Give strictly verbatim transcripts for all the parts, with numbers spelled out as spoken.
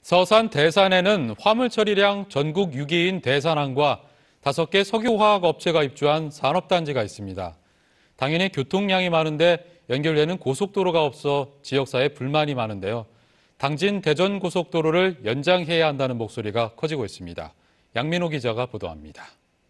서산 대산에는 화물 처리량 전국 육 위인 대산항과 다섯 개 석유화학 업체가 입주한 산업단지가 있습니다. 당연히 교통량이 많은데 연결되는 고속도로가 없어 지역사회 불만이 많은데요. 당진 대전 고속도로를 연장해야 한다는 목소리가 커지고 있습니다. 양민호 기자가 보도합니다.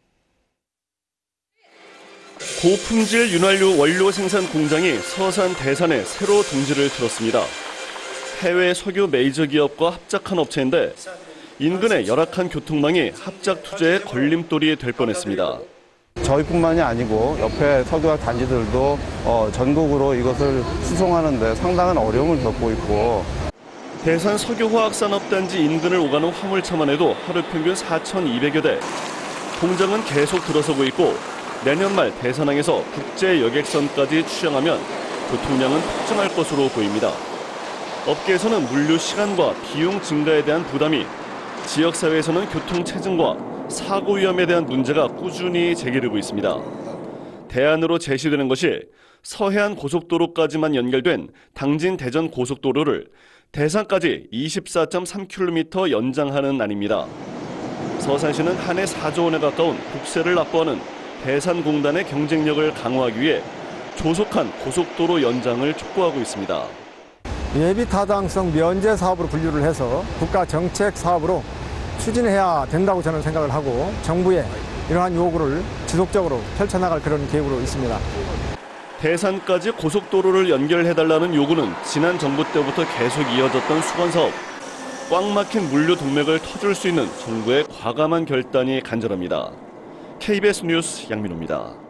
고품질 윤활유 원료 생산 공장이 서산 대산에 새로 동지를 들었습니다. 해외 석유 메이저 기업과 합작한 업체인데 인근의 열악한 교통망이 합작 투자의 걸림돌이 될 뻔했습니다. 저희뿐만이 아니고 옆에 석유화학 단지들도 어, 전국으로 이것을 수송하는 데 상당한 어려움을 겪고 있고, 대산 석유화학산업단지 인근을 오가는 화물차만 해도 하루 평균 사천이백여 대. 공장은 계속 들어서고 있고 내년 말 대산항에서 국제 여객선까지 출항하면 교통량은 폭증할 것으로 보입니다. 업계에서는 물류 시간과 비용 증가에 대한 부담이, 지역사회에서는 교통체증과 사고 위험에 대한 문제가 꾸준히 제기되고 있습니다. 대안으로 제시되는 것이 서해안 고속도로까지만 연결된 당진 대전 고속도로를 대산까지 이십사 점 삼 킬로미터 연장하는 안입니다. 서산시는 한 해 사조 원에 가까운 국세를 납부하는 대산공단의 경쟁력을 강화하기 위해 조속한 고속도로 연장을 촉구하고 있습니다. 예비 타당성 면제 사업으로 분류를 해서 국가 정책 사업으로 추진해야 된다고 저는 생각을 하고, 정부의 이러한 요구를 지속적으로 펼쳐나갈 그런 계획으로 있습니다. 대산까지 고속도로를 연결해달라는 요구는 지난 정부 때부터 계속 이어졌던 수건사업. 꽉 막힌 물류 동맥을 터줄 수 있는 정부의 과감한 결단이 간절합니다. 케이비에스 뉴스 양민호입니다.